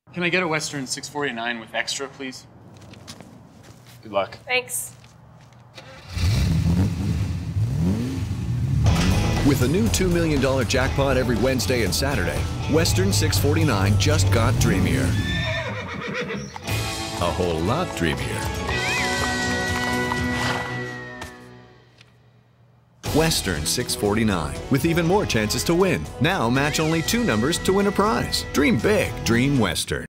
Can I get a Western 649 with extra, please? Good luck. Thanks. With a new $2 million jackpot every Wednesday and Saturday, Western 649 just got dreamier. A whole lot dreamier. Western 649, with even more chances to win. Now match only 2 numbers to win a prize. Dream big, dream Western.